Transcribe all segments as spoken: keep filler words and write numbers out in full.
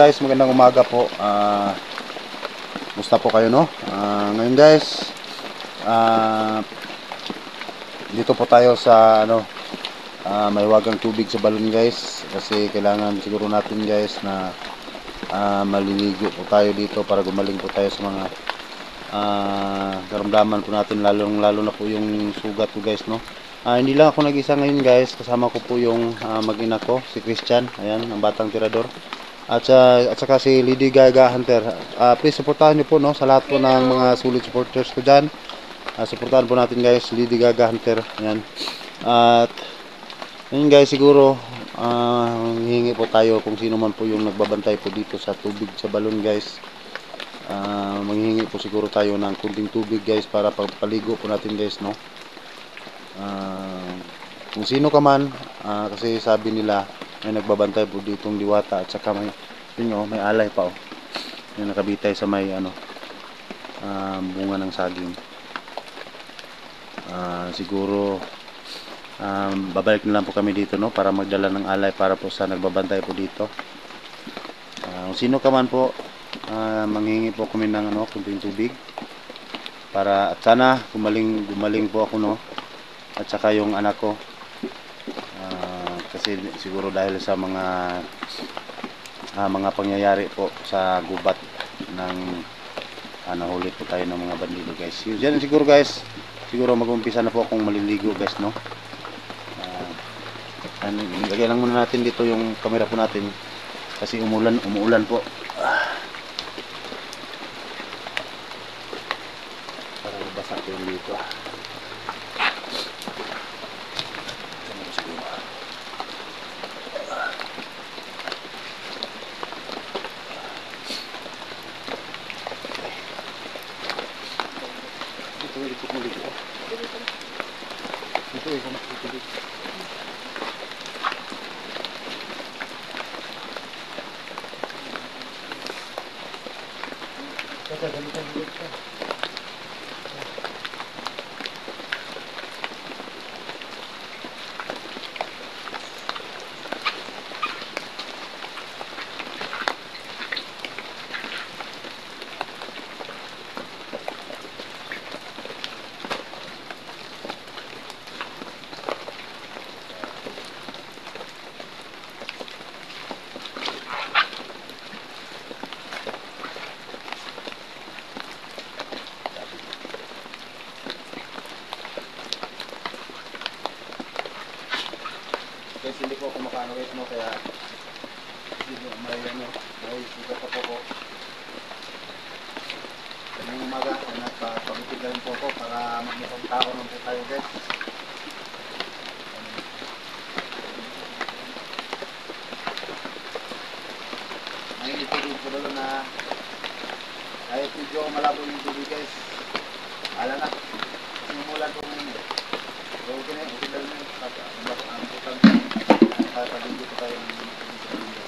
guys, magandang umaga po. Ah, uh, musta po kayo, no? Uh, ngayon guys, ah uh, dito po tayo sa ano, uh, may wagang tubig sa balon guys, kasi kailangan siguro natin guys na uh, maliligo po tayo dito para gumaling po tayo sa mga uh, karamdaman po natin, lalong lalo na po yung sugat po guys, no? Uh, hindi lang ako nag-isa ngayon guys, kasama ko po yung uh, mag-ina ko, si Christian, ayan, ang batang tirador. At, uh, at saka si Lady Gaga Hunter. Uh, please supportahan nyo po, no, sa lahat po ng mga solid supporters ko dyan. Uh, supportahan po natin guys, Lady Gaga Hunter. Ayan. At yun guys, siguro uh, hihingi po tayo kung sino man po yung nagbabantay po dito sa tubig sa balon guys. Uh, maghihingi po siguro tayo ng kunting tubig guys para pagpaligo po natin guys, no. Uh, kung sino ka man, uh, kasi sabi nila may nagbabantay po ditong diwata, at saka may yun, oh, may alay pa, oh, yung nakabitay sa may ano, uh, bunga ng saging. Uh, siguro um, babalik na lang po kami dito, no, para magdala ng alay para po sa nagbabantay po dito. Uh, kung sino ka man po, uh, manghingi po kami ng ano, kunting tubig para at sana gumaling gumaling po ako, no, at saka yung anak ko, uh, kasi siguro dahil sa mga uh, mga pangyayari po sa gubat ng uh, nahuli po tayo ng mga bandido guys. Yan siguro guys, siguro mag-umpisa na po akong maliligo guys, no. Uh, ano, lagyan lang muna natin dito yung camera po natin kasi umulan umuulan po. Uh, para mabasa po yung dito. Guys, hindi ko kumakaano guys, no, kaya hindi may ano, may sugat pa po ko. Kanina umaga, nagpapagupit na rin po ako para magmukhang tao naman po tayo guys. Ngayon itulog po dalo na kahit medyo malabo yung tubig guys, ala na, kasi umulan po ngayon eh. So okay na, okay na rin yun, ang putang pagpapaligo po tayo ng mga.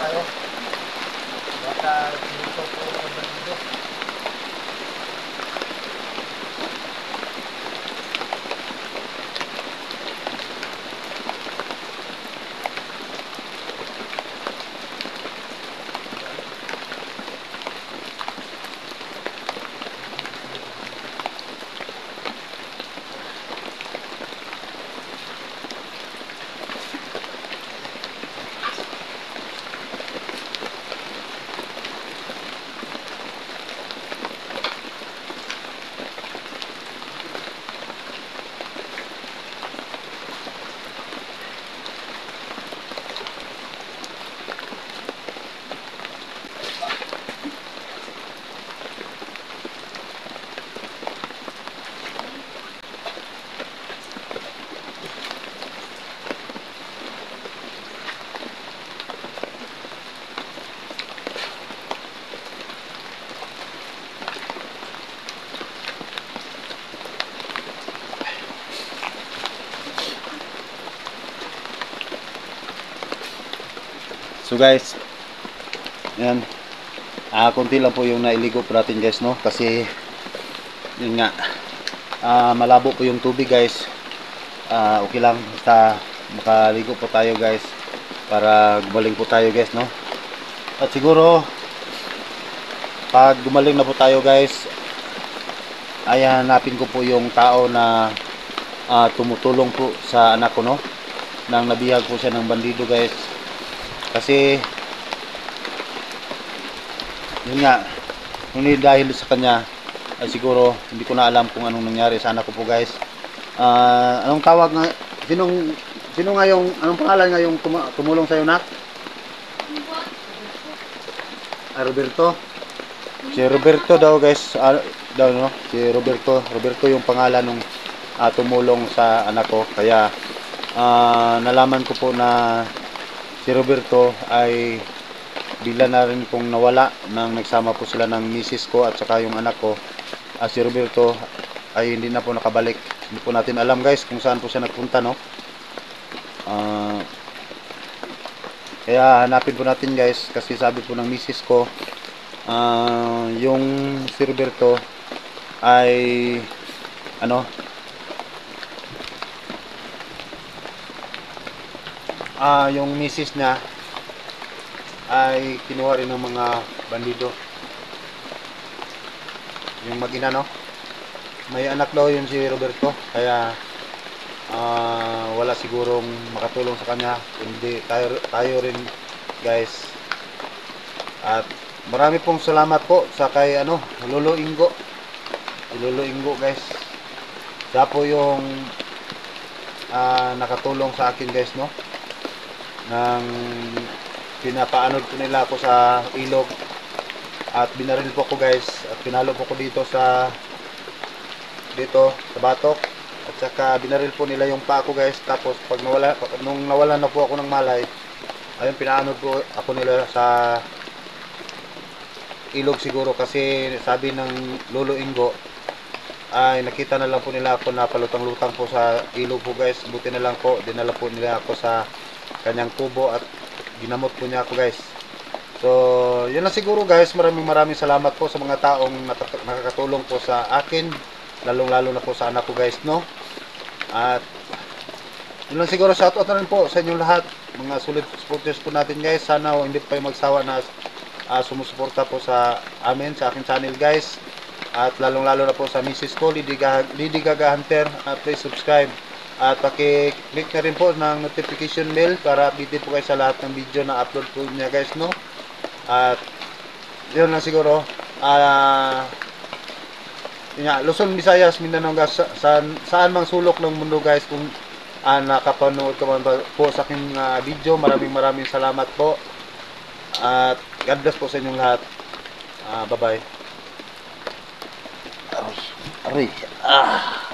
tayo. Baka dito po ang bandido. So guys, yan, ah, konti lang po yung nailigo po natin guys, no, kasi yun nga, ah, malabo po yung tubig guys. Ah, okay lang, basta makaligo po tayo guys para gumaling po tayo guys, no. At siguro pag gumaling na po tayo guys, ay hanapin ko po yung tao na ah, tumutulong po sa anak ko, no, nang nabihag po siya ng bandido guys. Kasi yun nga, hindi dahil sa kanya ay siguro hindi ko na alam kung anong nangyari sa anak ko po guys. Uh, anong tawag nga, sinong sino nga yung, anong pangalan nga yung tum tumulong sa iyo, nak? Ah, Roberto. Si Roberto daw guys, uh, daw no, si Roberto, Roberto yung pangalan ng uh, tumulong sa anak ko. Kaya uh, nalaman ko po na si Roberto ay bigla na rin pong nawala nang nagsama po sila ng misis ko at saka yung anak ko. Uh, si Roberto ay hindi na po nakabalik. Hindi po natin alam guys kung saan po siya nagpunta, no. Uh, kaya hanapin po natin guys, kasi sabi po ng misis ko, uh, yung si Roberto ay ano, Ah, yung misis niya ay kinuha rin ng mga bandido. Yung mag-ina, no? May anak daw yun si Roberto, kaya ah, wala sigurong makatulong sa kanya, hindi tayo, tayo rin guys. At marami pong salamat po sa kay ano, Lolo Ingo. Lolo Ingo guys. Siya po yung ah, nakatulong sa akin guys, no, nang pinapaanod ko nila ako sa ilog at binaril po ko guys at pinalo po ko dito sa dito sa batok at saka binaril po nila yung paa ko guys. Tapos pag nawala, nung nawala na po ako ng malay, ayun, pinaanod po ako nila sa ilog siguro, kasi sabi ng Lolo Ingo ay nakita na lang po nila ako na palutang-lutang po sa ilog po guys. Buti na lang po dinala po nila ako sa kanyang kubo at ginamot po niya ako guys. So yun na siguro guys, maraming maraming salamat po sa mga taong nakakatulong po sa akin, lalong lalo na po sa anak ko guys, no. At yun lang siguro, shoutout na rin po sa inyong lahat, mga solid supporters po natin guys. Sana hindi pa kayo magsawa na uh, sumusuporta po sa amin, sa aking channel guys. At lalong lalo na po sa misis ko, Lady Gaga, Lady Gaga Hunter. Uh, please subscribe at paki-click na rin po ng notification bell para updated po kayo sa lahat ng video na upload po niya guys, no. At yun lang siguro, ah uh, yun nga, Luzon, Visayas, Mindanao guys, sa, saan, saan mang sulok ng mundo guys, kung uh, nakapanood ka man po sa aking uh, video, maraming maraming salamat po at God bless po sa inyong lahat. uh, bye bye. Aray, ah